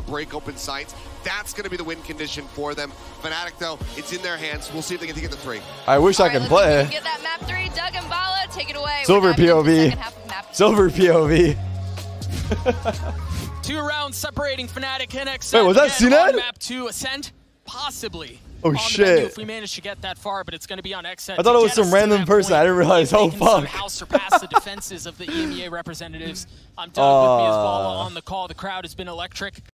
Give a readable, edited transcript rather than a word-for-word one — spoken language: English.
break open sites. That's going to be the win condition for them. Fnatic, though, it's in their hands. We'll see if they can get the 3. I wish I can play. Get that map 3. Doug and Bala, take it away. Silver POV. Silver POV. 2 rounds separating Fnatic and XN. Wait, was that cNed? Map 2 Ascent, possibly. Oh shit! If we manage to get that far, but it's going to be on XN. I thought it was some random person. I didn't realize. Oh fuck! Somehow surpass the defenses of the EMEA representatives. I'm Doug with me as well on the call. The crowd has been electric.